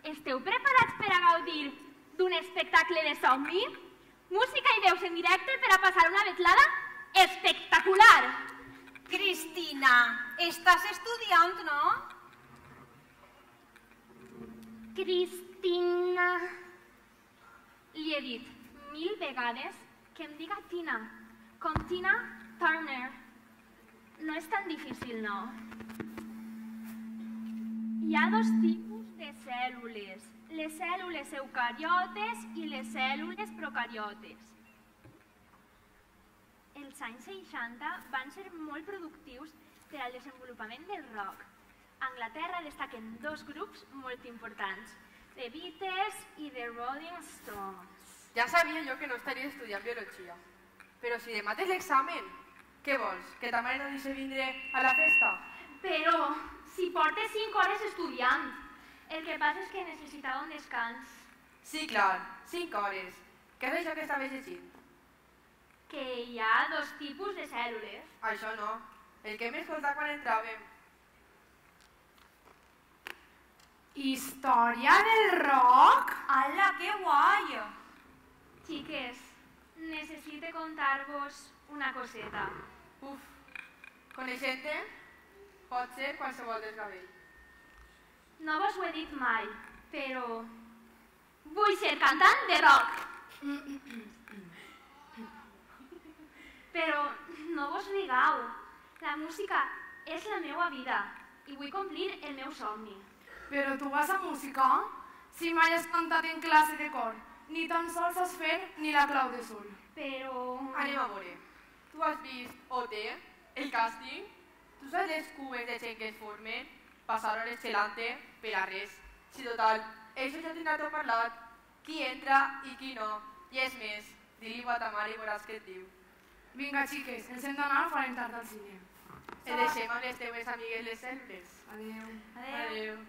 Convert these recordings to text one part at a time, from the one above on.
Esteu preparats per a gaudir d'un espectacle de somni? Música i veus en directe per a passar una vetlada espectacular! Cristina, estàs estudiant, no? Cristina... Li he dit 1000 vegades que em diga Tina, com Tina Turner. No és tan difícil, no? Hi ha dos tipus de cèl·lules, les cèl·lules eucariotes i les cèl·lules procariotes. Els anys 60 van ser molt productius per al desenvolupament del rock. A Anglaterra destaquen dos grups molt importants, The Beatles i The Rolling Stones. Ja sabia jo que no estaria estudiant biologia. Però si demà tens l'examen, què vols? Que ta mare no deixi vindre a la festa? Però si portes 5 hores estudiant. El que passa és que necessitava un descans. Sí, clar, 5 hores. Què és això que estaves llegint? Que hi ha dos tipus de cèl·lules. Això no. El que hem escoltat quan entràvem. Història del rock? Ala, que guai! Xiques, necessito contar-vos una coseta. Uf, coneixent-te, pot ser qualsevol desgavell. No vos ho he dit mai, però vull ser cantant de rock. Però no vos rigueu, la música és la meva vida i vull complir el meu somni. Però tu vas a música? Si mai has cantat en classe de cor, ni tan sols has fet ni la clau de sol. Però... Anem a veure. Tu has vist OT, el càsting? Tu saps les cubes de gent que es formen? Passar hores xelant-te per a res. Si total, això ja tindrà tot parlat. Qui entra i qui no. I és més, di-li-ho a ta mare i veuràs què et diu. Vinga, xiques, ens hem d'anar, farem tard al cine. Et deixem amb les teves amigues les cèl·lules. Adéu. Adéu.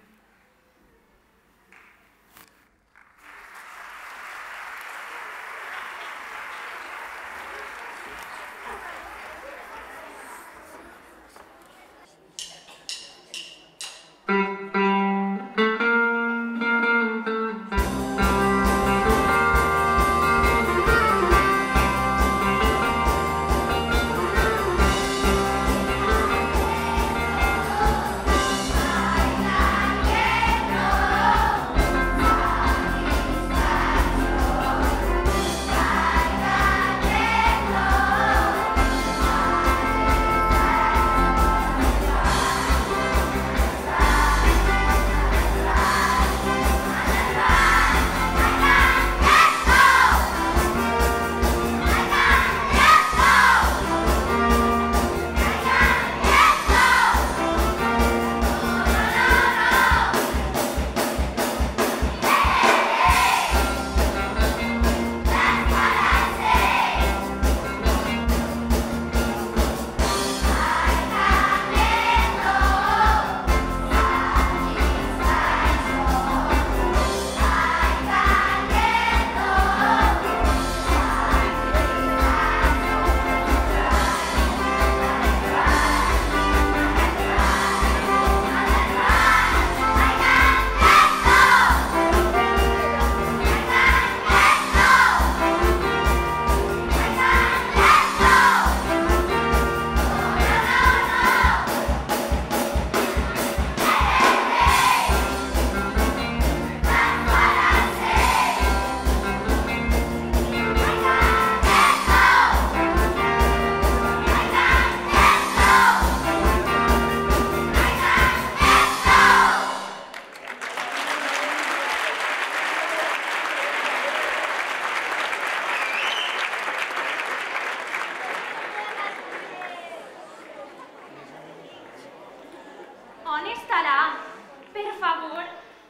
On estarà? Per favor.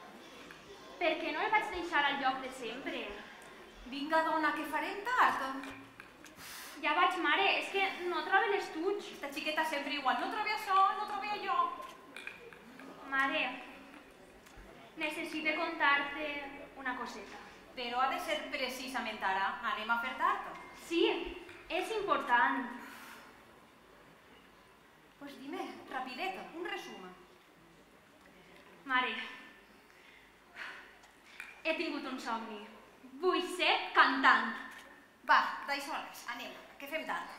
Per què no el vaig deixar al lloc de sempre? Vinga, dona, que farem tard. Ja vaig, mare, és que no trobo l'estuig. Esta xiqueta sempre igual, no trobo això, no trobo allò. Mare, necessito contar-te una coseta. Però ha de ser precisament ara. Anem a fer tard. Sí, és important. Pues dime, rapidet, un resum. Mare, he tingut un somni. Vull ser cantant. Va, d'això res, anem, que fem tard.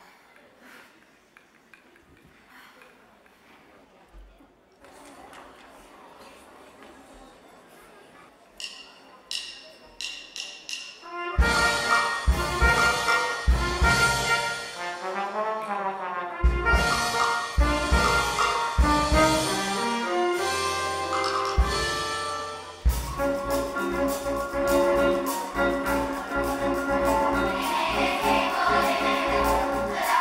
Hey, hey, hey, hey.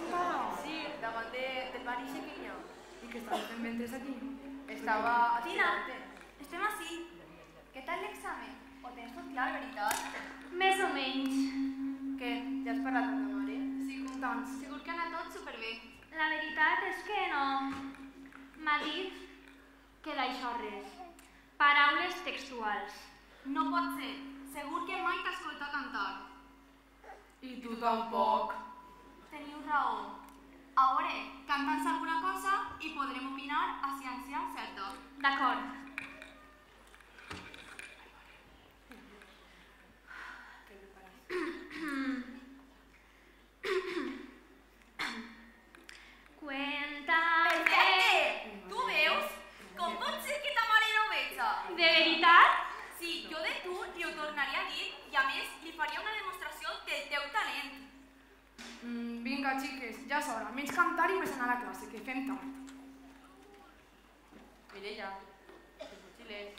sentada? Sí, davant del bar ixe que hi ha. I que estaves fent ventes aquí? Estava... Tina, estem ací. Què tal l'examen? Ho tens tot clar, veritat? Més o menys. Què? Ja has parlat amb ta mare? Sí, com tants. Segur que ha anat tot superbé. La veritat és que no. M'ha dit que d'això res. Paraules textuals. No pot ser. Segur que mai t'ha escoltat cantar. I tu tampoc. Teniu raó. A veure, canta'ns alguna cosa i podrem opinar a ciència certa. D'acord. Cuéntame. Perfecte! Tu veus? Com pot ser que ta mare no ho veja? ¿De veritat? Sí, jo de tu li ho tornaria a dir i a més li faria una demostració del teu talent. Vinga, xiques, ja és hora. Menys cantar i més anar a classe, que fem tard. Mireia, que fugiles.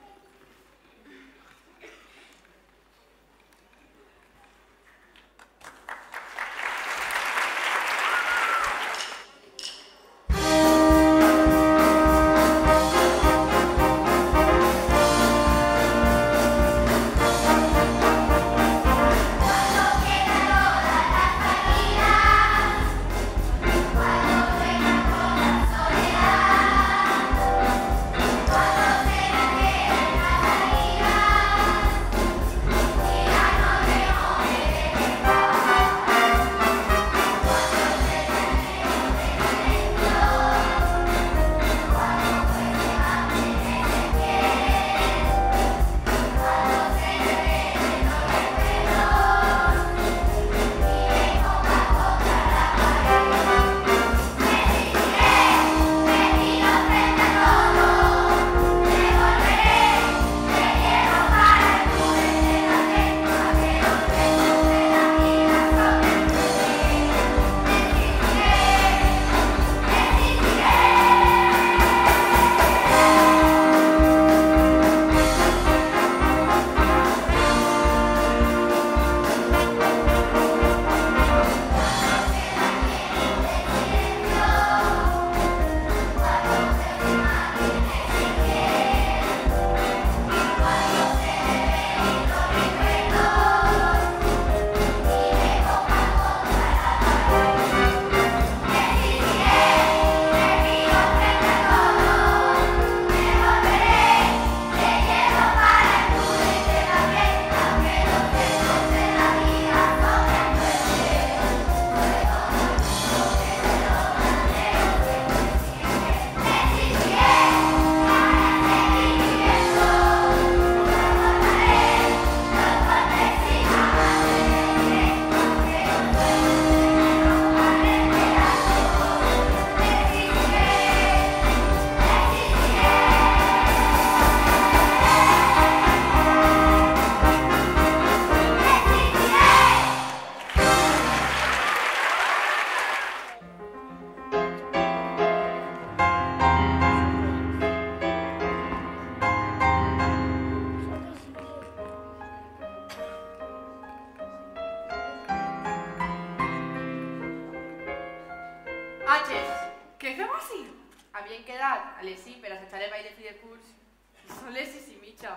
Havien quedat a les 5 per assajar el ball de fi de curs i són les 6:30.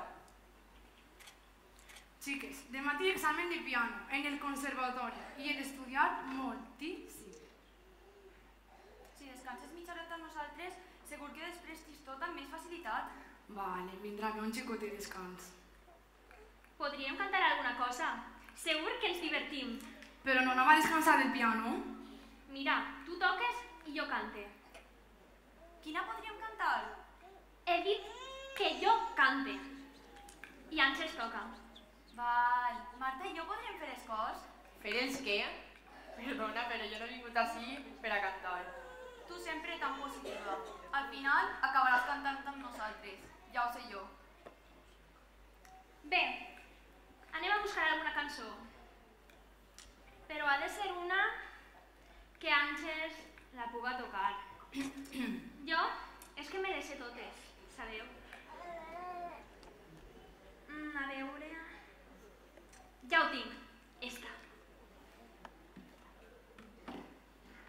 Xiques, dematí examen de piano en el conservatori i he d'estudiar moltíssim. Si descanses mitja horeta amb nosaltres, segur que després tens tot amb més facilitat. Vale, vindrà bé un xicot de descans. Podríem cantar alguna cosa. Segur que ens divertim. Però no anava a descansar del piano? Mira, tu toques i jo cante. Quina podríem cantar? He dit que jo cante. I Àngels toca. Val, Marta i jo podríem fer els cors? Fer els què? Perdona, però jo no he vingut ací per a cantar. Tu sempre tan positiva. Al final acabaràs cantant amb nosaltres. Ja ho sé jo. Bé, anem a buscar alguna cançó. Però ha de ser una que Àngels la puga tocar. Jo és que me les sé totes, sabeu? A veure... Ja ho tinc, esta.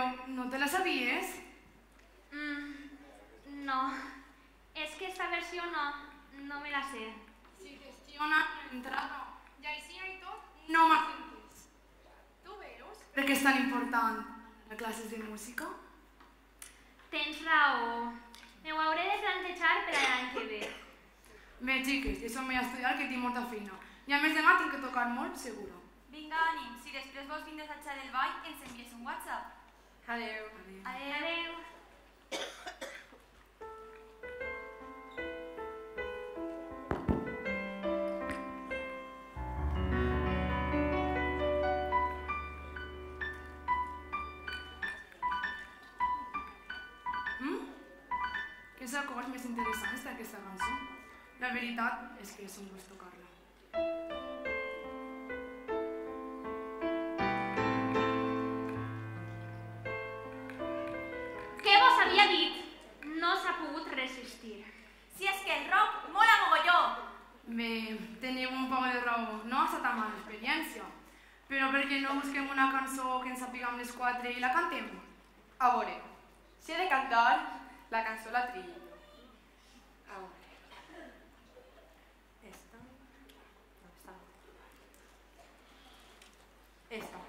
Pero, ¿no te la sabías? No. Es que esta versión no me la sé. Si gestiona l'entrada i així i tot, no m'has entès. Tu veus per què és tan important les classes de música? Tens raó. M'ho hauré de plantejar per a l'any que ve. Bé, xiques, jo som a estudiar que tinc molta feina. I a més demà tinc que tocar molt, seguro. Vinga, ànim, si després vols vindre a assajar el ball, ens envies un WhatsApp. Adeu. Adeu. Quins acords més interessants d'aquesta cançó. La veritat és que és un gust tocar-la. Què vos havia dit? No s'ha pogut resistir. Si és que el rock mola mogolló! Bé, teniu un poc de raó. No ha estat tan mala experiència. Però per què no busquem una cançó que ens sapiguem les quatre i la cantem? A veure, si he de cantar, la cançó la trillo. A veure. Esta. No, esta no. Esta.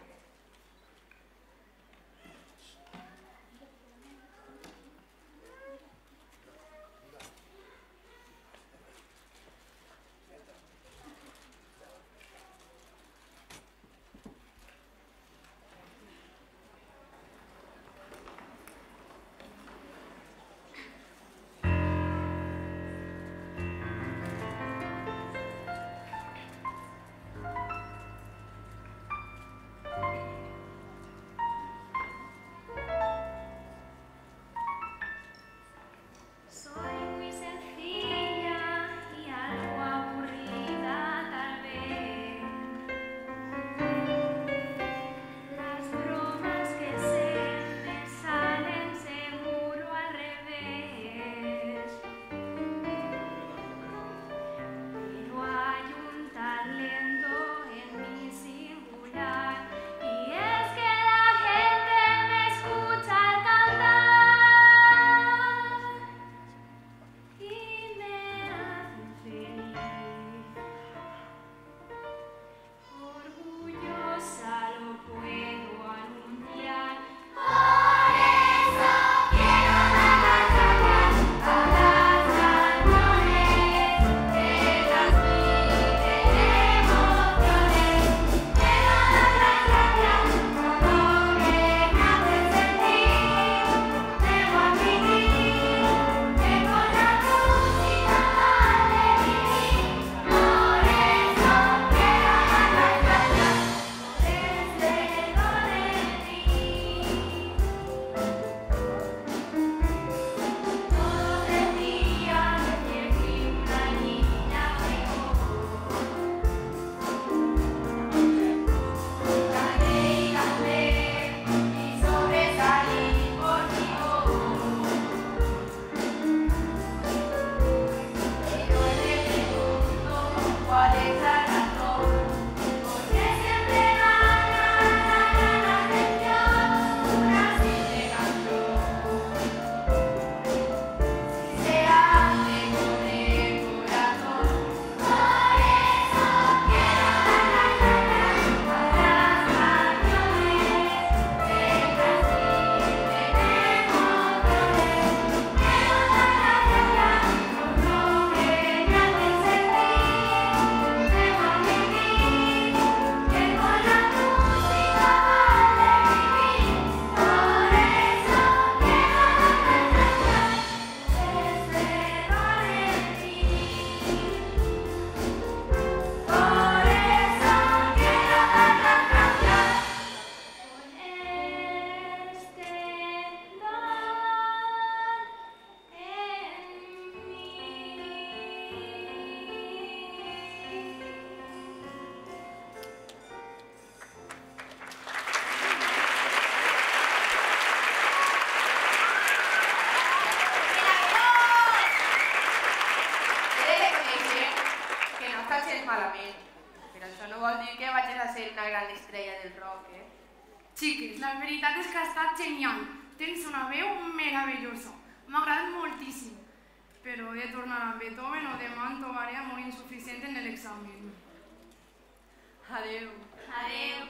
Xiques, la veritat és que ha estat genial. Tens una veu meravellosa. M'ha agradat moltíssim. Però he de tornar a Beethoven o demà em trobaré molt insuficient en l'examen. Adeu. Adeu.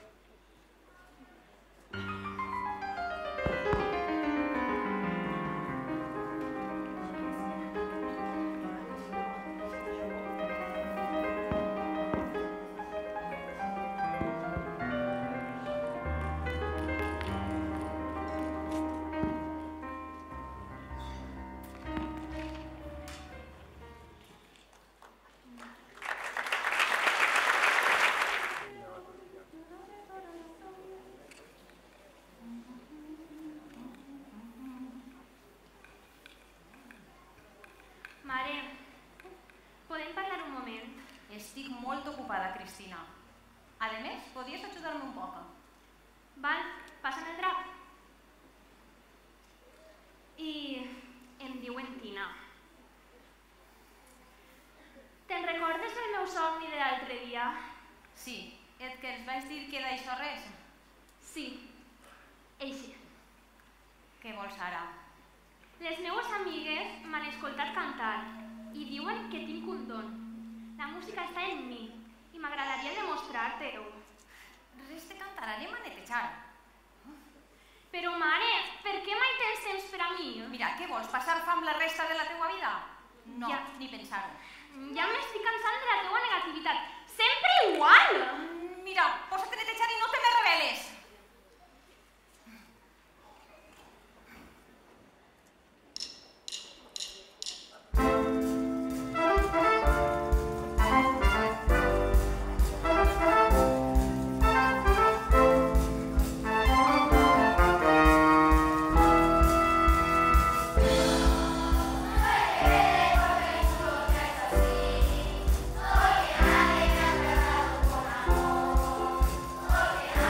Mare, podem parlar un moment? Estic molt ocupada, Cristina. A més, podies ajudar-me un poc? Val, passa'm el drap. I em diuen Tina. Te'n recordes del meu somni de l'altre dia? Sí, et que els vaig dir que d'això res. Sí, eixe. Què vols ara? Les meues amigues m'han escoltat cantar i diuen que tinc un don. La música està en mi i m'agradaria demostrar-te-ho. Res de cantar, anem a netejar. Però, mare, per què mai tens temps per a mi? Mira, què vols, passar fam la resta de la teua vida? No, Ja. ni pensar-ho. Ja m'estic cansant de la teua negativitat. Sempre igual! Mira, posa't a netejar i no te me reveles. Porque nadie me ha tratado con amor, porque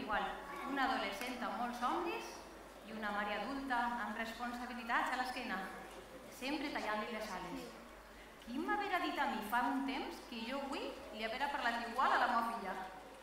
igual. Una adolescent amb molts somnis i una mare adulta amb responsabilitats a l'esquena, sempre tallant-li les ales. Qui m'havia dit a mi fa un temps que jo avui li havia parlat igual a la meva filla?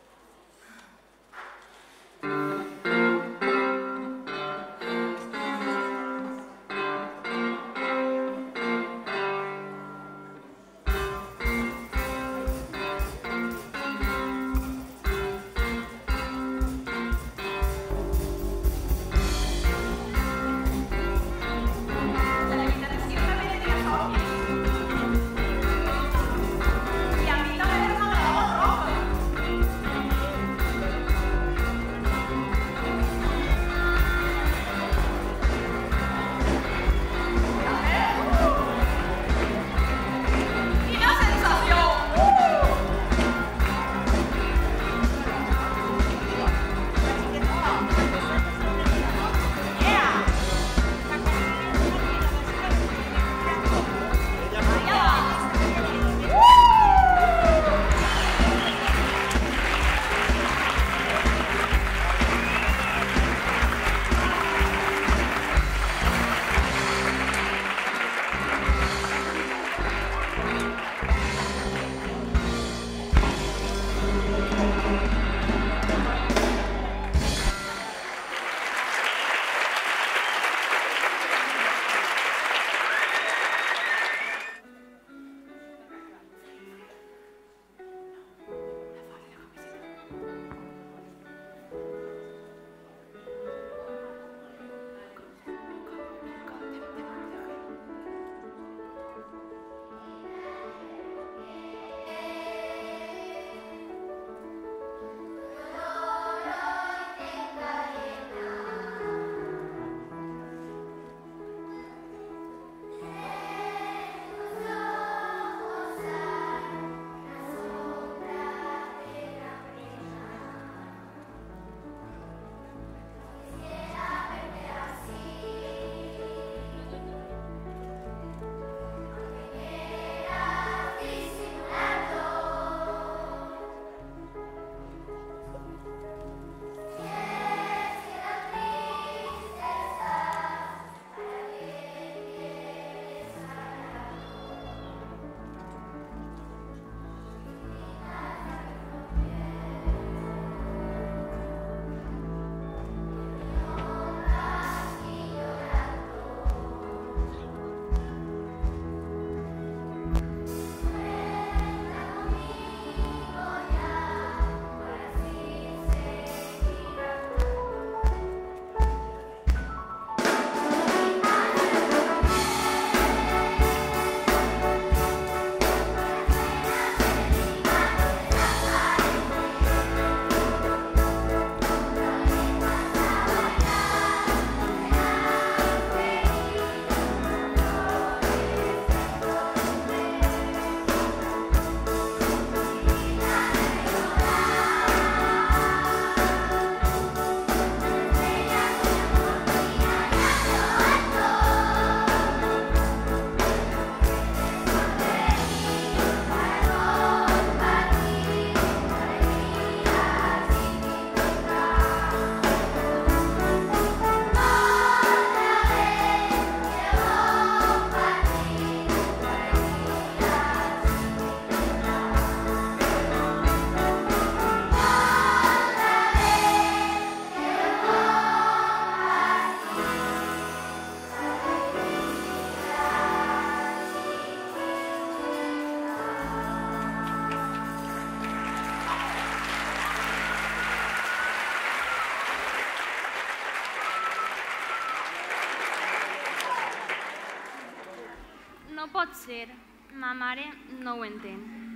pot ser. Ma mare no ho entén.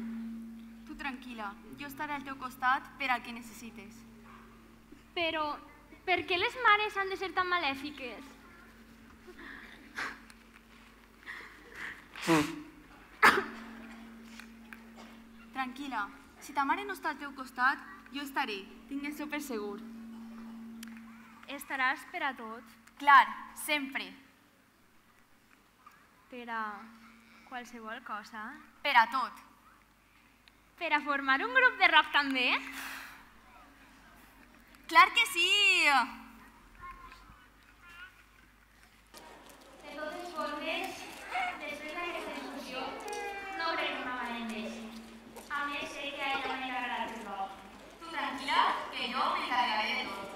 Tu tranquil·la, jo estaré al teu costat per al que necessites. Però, per què les mares han de ser tan malèfiques? Tranquil·la, si ta mare no està al teu costat, jo estaré, tingues-ho per segur. Estaràs per a tot? Clar, sempre. Per a qualsevol cosa? Per a tot. Per a formar un grup de rock també? Clar que sí! De totes formes, després d'aquesta discussió, no crec que ma mare em deixi. A més, sé que a ella me n'agrada el rock. Tu tranquil·la, que jo m'encarregaré de tot.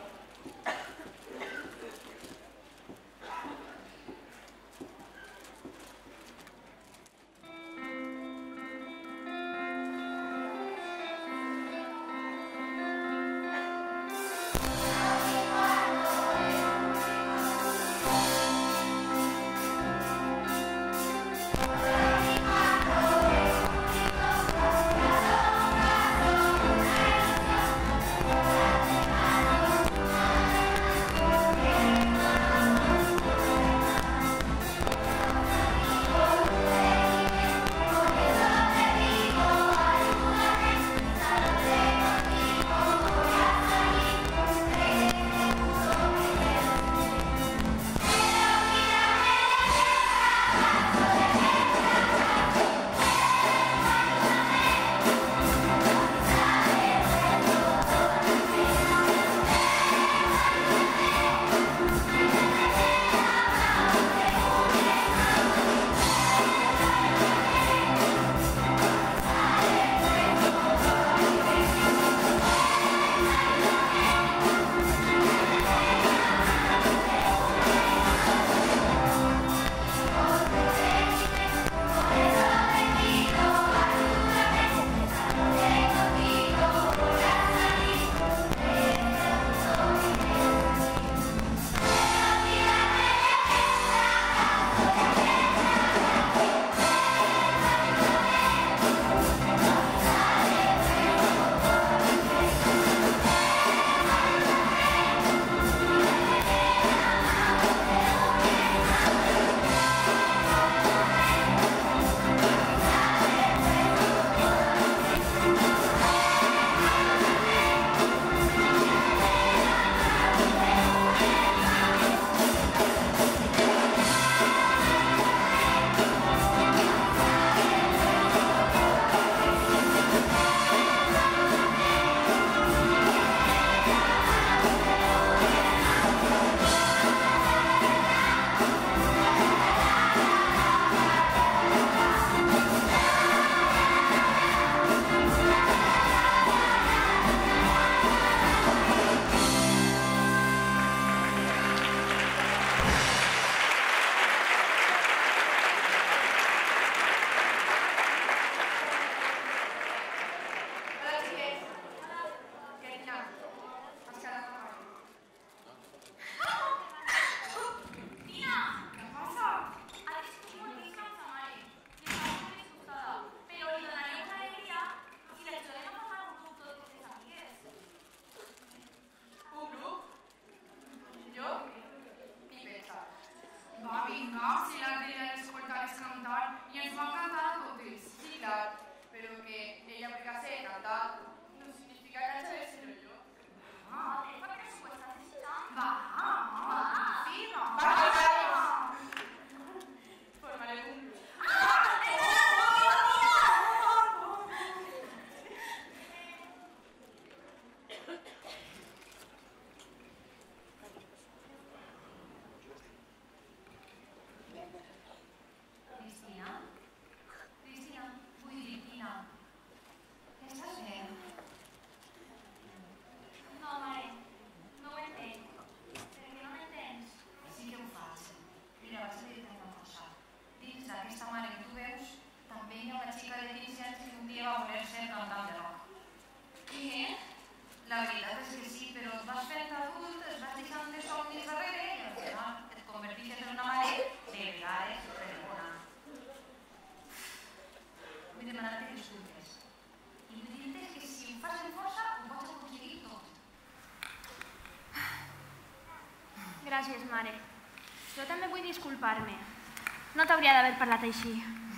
Gràcies, mare. Jo també vull disculpar-me. No t'hauria d'haver parlat així.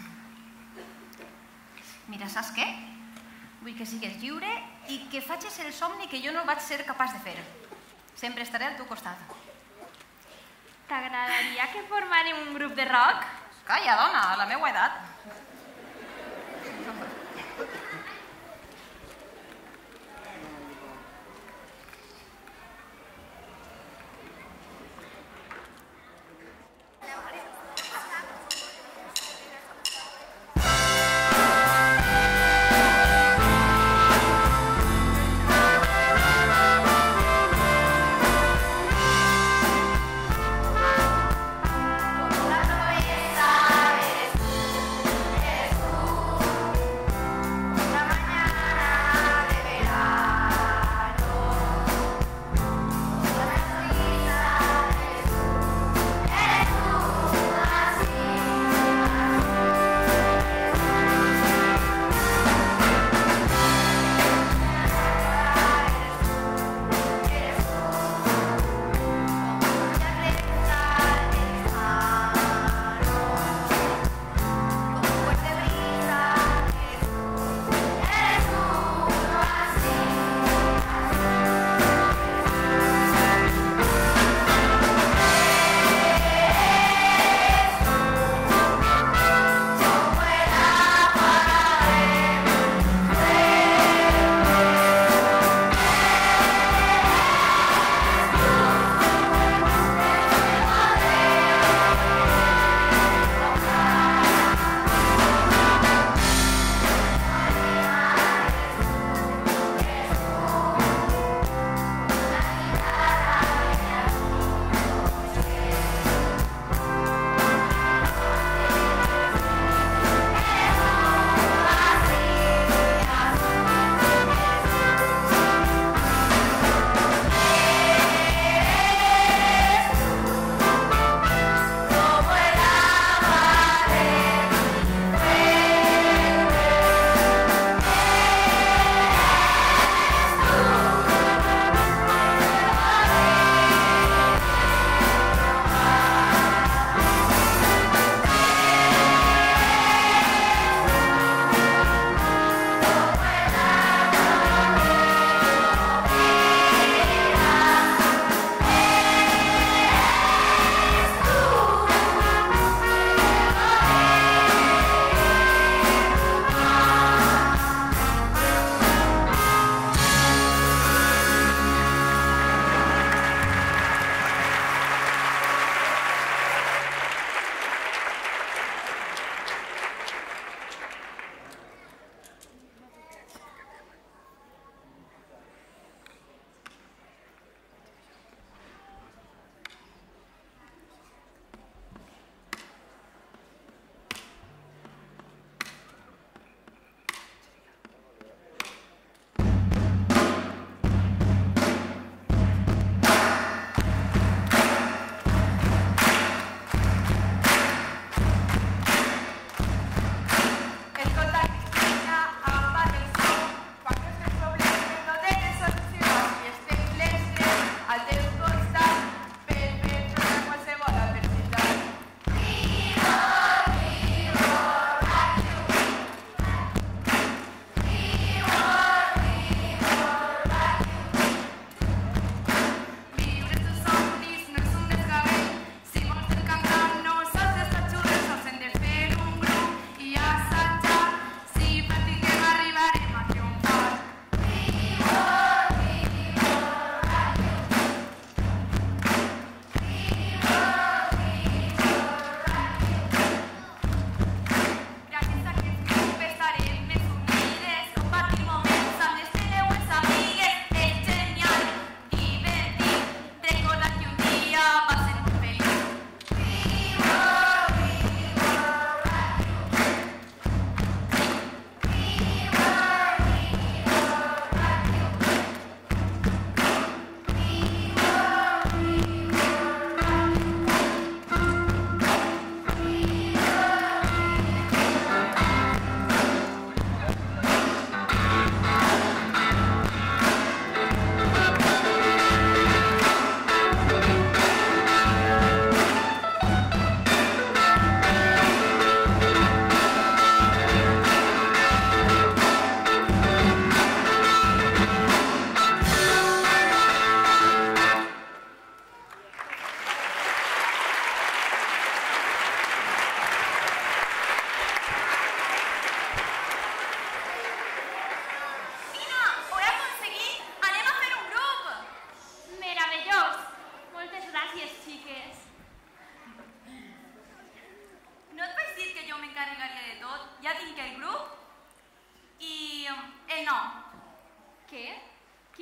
Mira, saps què? Vull que sigues lliure i que facis el somni que jo no vaig ser capaç de fer. Sempre estaré al teu costat. T'agradaria que formàrem un grup de rock? Calla, dona, a la meva edat.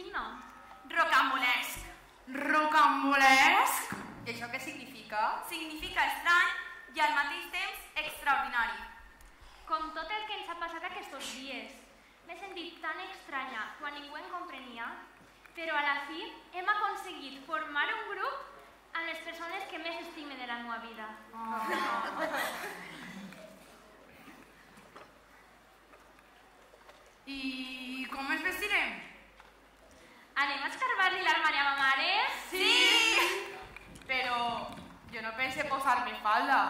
nom. Rocambolesc. Rocambolesc? I això què significa? Significa estrany i al mateix temps extraordinari. Com tot el que ens ha passat aquests dies. M'he sentit tan estranya quan ningú em comprenia, però a la fi hem aconseguit formar un grup amb les persones que més estime de la meva vida. I com ens vestirem? Anem a escarbar-li l'armari a ma mare? Sí! Però jo no pense posar-me falda,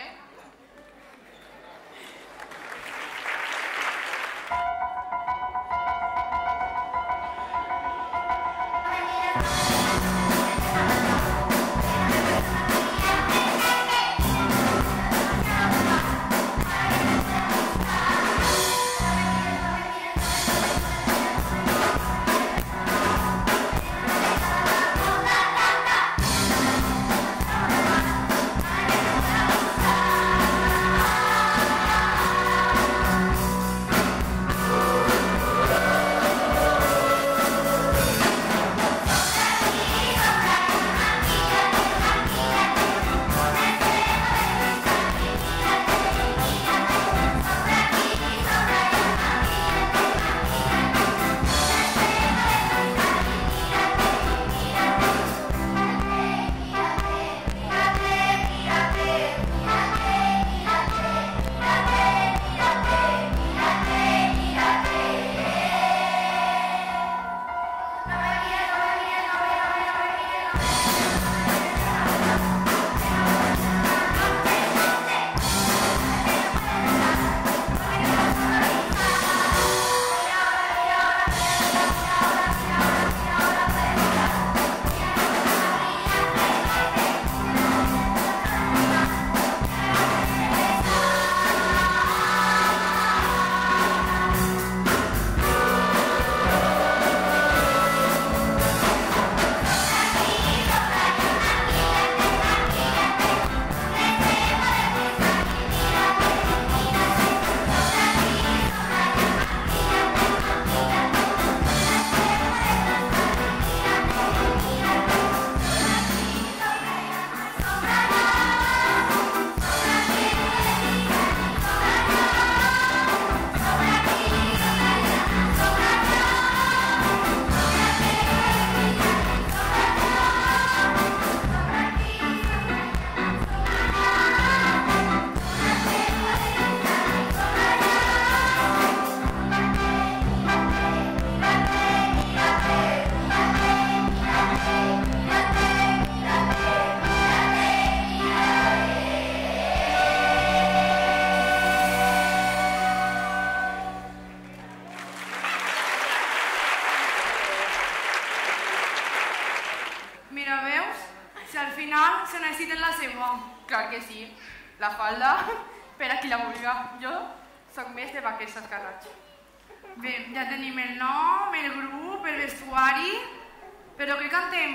Clar que sí. La falda, per a qui la vulga. Jo soc més de vaquers escarrats. Bé, ja tenim el nom, el grup, el vestuari... Però què cantem?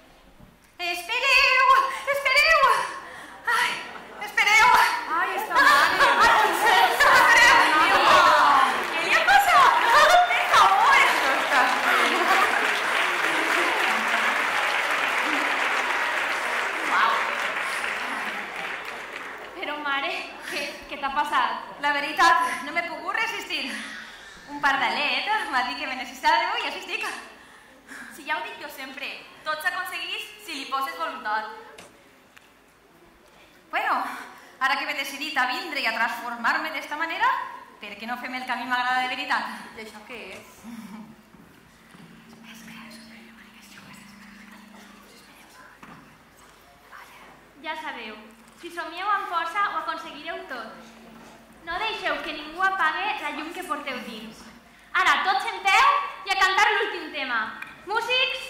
Espereu! Espereu! Ai, espereu! Ai, està mare! Espereu! Què li ha passat? Per favor! No estàs bé. Però mare, què t'ha passat? La veritat, no m'he pogut resistir. Un pardalet m'ha dit que me necessitava i així estic. Si ja ho dic jo sempre, tot s'aconseguís si li poses voluntat. Bueno, ara que m'he decidit a vindre i a transformar-me d'esta manera, per què no fem el que a mi m'agrada de veritat? I això què és? Ja sabeu, si somieu amb força ho aconseguireu tot. No deixeu que ningú apague la llum que porteu dins. Ara, tots en peu i a cantar l'últim tema. Músics!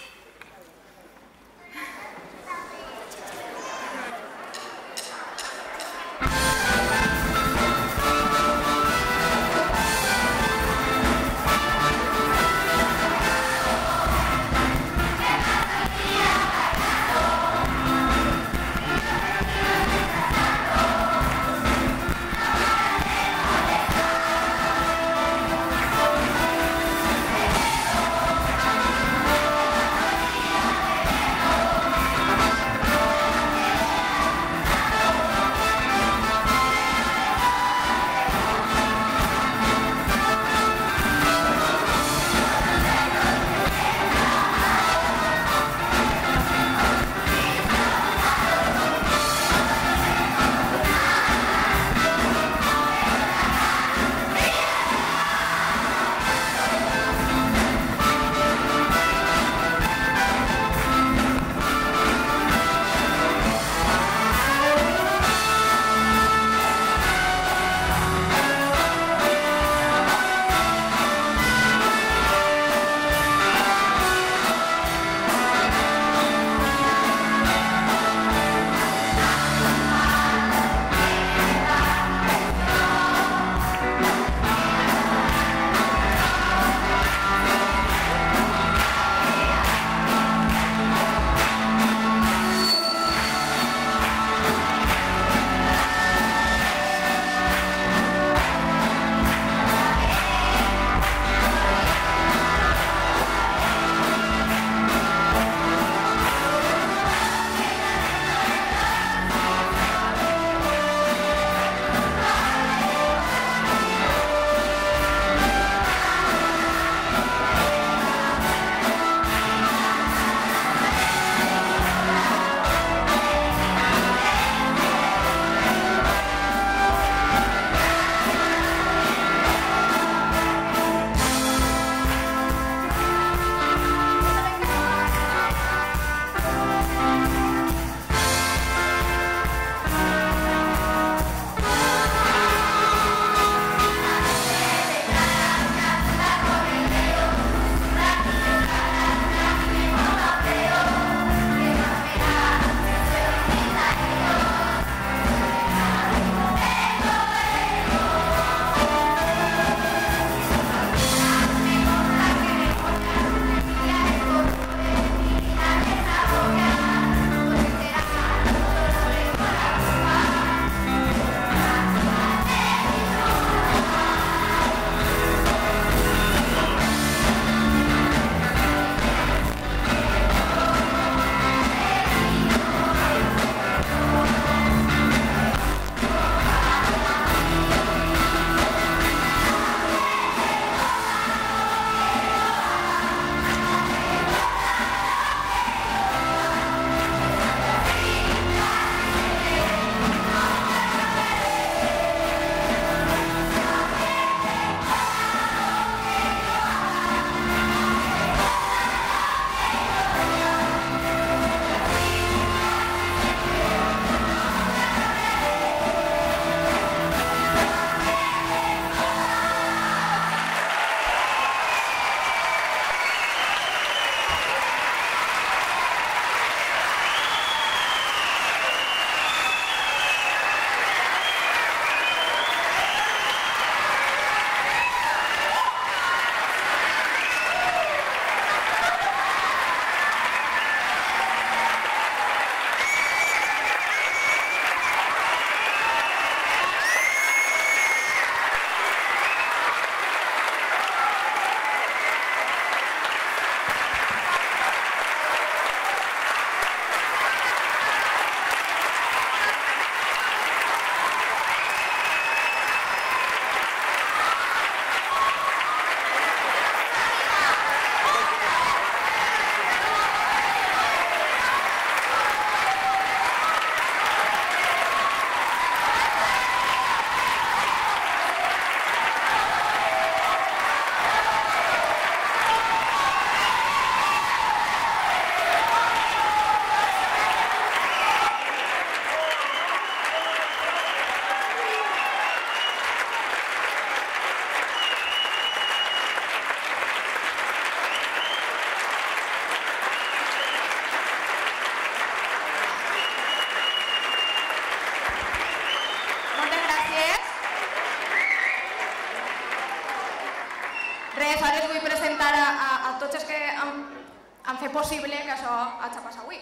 Res, ara us vull presentar a tots els que han fet possible que això hagi passat avui.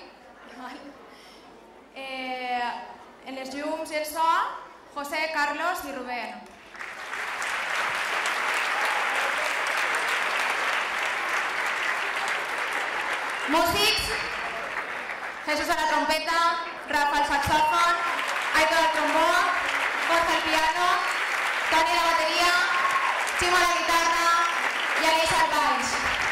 En les llums i el so, José, Carlos i Rubén. Músics, Jesús a la trompeta, Rafa al saxòfon, Aitor al trombó, Jorge al piano, Toni a la bateria, Ximo a la guitarra i Alicia al baix.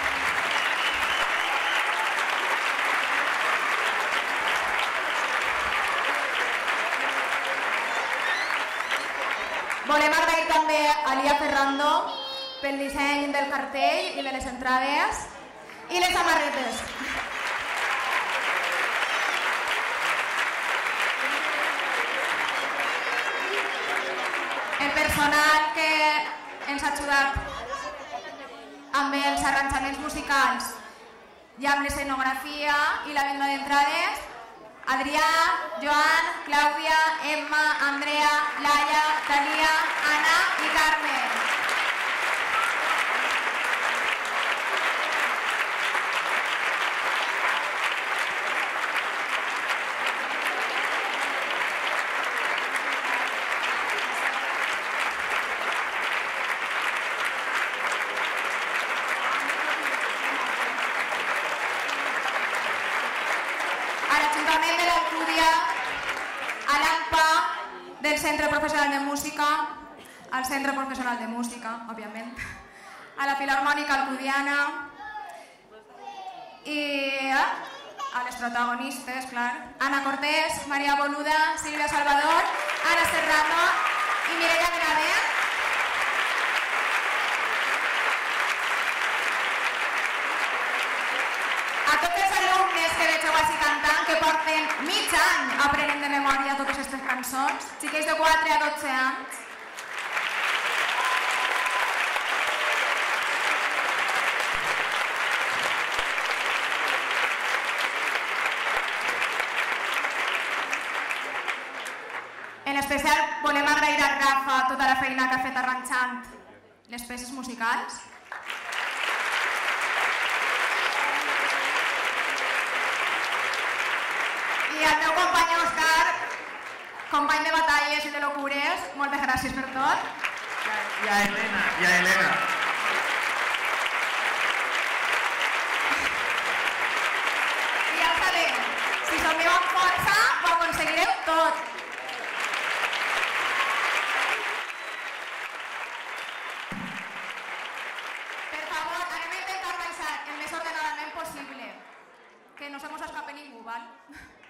Volem agrair també a Lía Ferrando pel disseny del cartell i de les entrades i les samarretes. El personal que ens ha ajudat amb els arranjaments musicals i amb l'escenografia i la venda d'entrades: Adrià, Joan, Clàudia, Emma, Andrea, Laia, Talia, Anna i Carmen. De l'Alcúdia, a l'AMPA, del Centre Professional de Música, al Centre Professional de Música, òbviament, a la Filharmònica Alcudiana i a les protagonistes, clar, Ana Cortés, Maria Boluda, Sílvia Salvador, Ana Serrano i Mireia Benader. A tots els alumnes que vegeu així cantant, que porten mig any aprenent de memòria totes aquestes cançons, xiquets de 4 a 12 anys. En especial volem agrair a Rafa tota la feina que ha fet arranjant les peces musicals. I al meu company Òscar, company de batalles i de locures, moltes gràcies per tot. I a Elena. I ja ho sabeu, si somniu amb força, ho aconseguireu tot. Per favor, anem a intentar baixar el més ordenadament possible, que no se mos escape ningú, val?